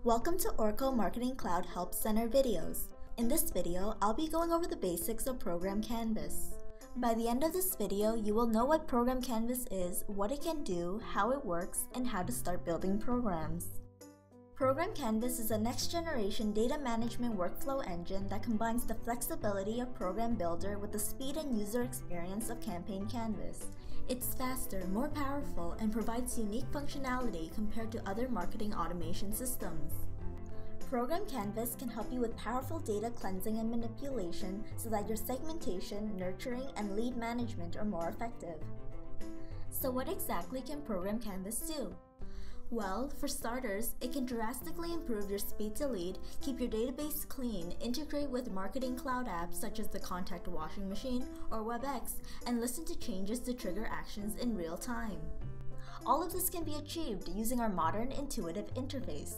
Welcome to Oracle Marketing Cloud Help Center videos. In this video, I'll be going over the basics of Program Canvas. By the end of this video, you will know what Program Canvas is, what it can do, how it works, and how to start building programs. Program Canvas is a next-generation data management workflow engine that combines the flexibility of Program Builder with the speed and user experience of Campaign Canvas. It's faster, more powerful, and provides unique functionality compared to other marketing automation systems. Program Canvas can help you with powerful data cleansing and manipulation so that your segmentation, nurturing, and lead management are more effective. So what exactly can Program Canvas do? Well, for starters, it can drastically improve your speed to lead, keep your database clean, integrate with marketing cloud apps such as the Contact Washing Machine or WebEx, and listen to changes to trigger actions in real time. All of this can be achieved using our modern, intuitive interface.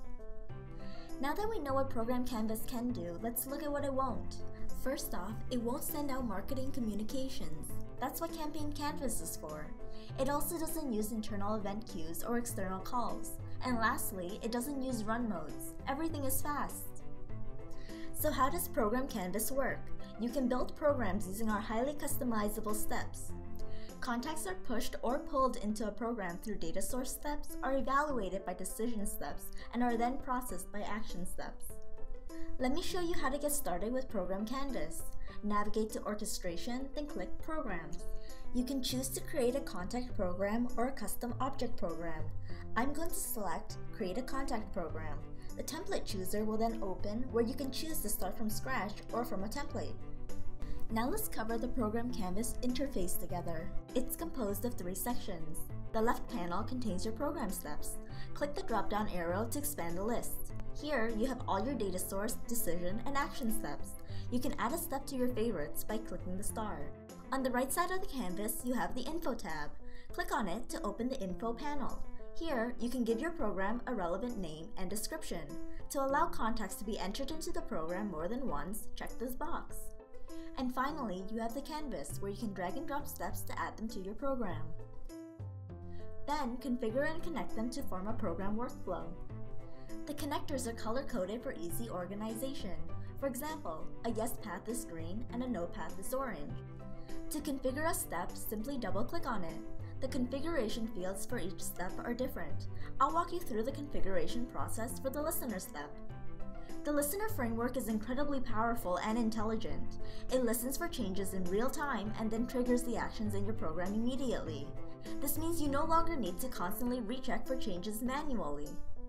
Now that we know what Program Canvas can do, let's look at what it won't. First off, it won't send out marketing communications. That's what Campaign Canvas is for. It also doesn't use internal event queues or external calls. And lastly, it doesn't use run modes. Everything is fast. So how does Program Canvas work? You can build programs using our highly customizable steps. Contacts are pushed or pulled into a program through data source steps, are evaluated by decision steps, and are then processed by action steps. Let me show you how to get started with Program Canvas. Navigate to Orchestration, then click Programs. You can choose to create a contact program or a custom object program. I'm going to select Create a Contact Program. The template chooser will then open where you can choose to start from scratch or from a template. Now let's cover the Program Canvas interface together. It's composed of 3 sections. The left panel contains your program steps. Click the drop-down arrow to expand the list. Here, you have all your data source, decision, and action steps. You can add a step to your favorites by clicking the star. On the right side of the canvas, you have the Info tab. Click on it to open the Info panel. Here, you can give your program a relevant name and description. To allow contacts to be entered into the program more than once, check this box. And finally, you have the canvas, where you can drag and drop steps to add them to your program. Then, configure and connect them to form a program workflow. The connectors are color-coded for easy organization. For example, a yes path is green and a no path is orange. To configure a step, simply double-click on it. The configuration fields for each step are different. I'll walk you through the configuration process for the listener step. The listener framework is incredibly powerful and intelligent. It listens for changes in real time and then triggers the actions in your program immediately. This means you no longer need to constantly recheck for changes manually.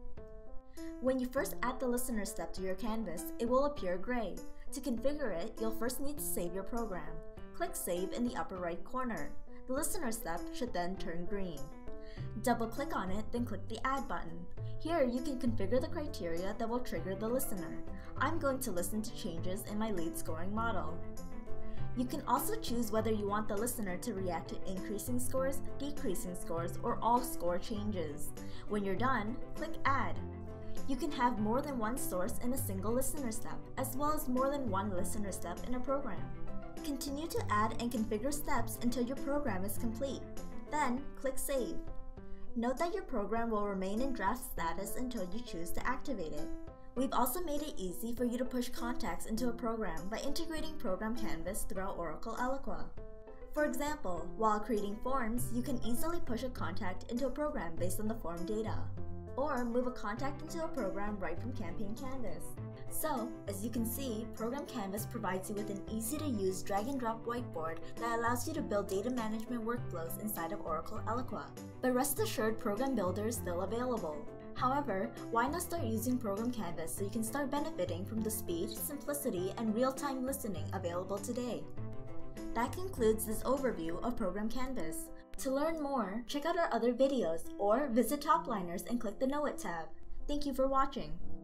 When you first add the listener step to your canvas, it will appear gray. To configure it, you'll first need to save your program. Click Save in the upper right corner. The listener step should then turn green. Double-click on it, then click the Add button. Here, you can configure the criteria that will trigger the listener. I'm going to listen to changes in my lead scoring model. You can also choose whether you want the listener to react to increasing scores, decreasing scores, or all score changes. When you're done, click Add. You can have more than one source in a single listener step, as well as more than one listener step in a program. Continue to add and configure steps until your program is complete. Then, click Save. Note that your program will remain in draft status until you choose to activate it. We've also made it easy for you to push contacts into a program by integrating Program Canvas throughout Oracle Eloqua. For example, while creating forms, you can easily push a contact into a program based on the form data, or move a contact into a program right from Campaign Canvas. So, as you can see, Program Canvas provides you with an easy-to-use drag-and-drop whiteboard that allows you to build data management workflows inside of Oracle Eloqua. But rest assured, Program Builder is still available. However, why not start using Program Canvas so you can start benefiting from the speed, simplicity, and real-time listening available today? That concludes this overview of Program Canvas. To learn more, check out our other videos or visit Topliners and click the Know It tab. Thank you for watching.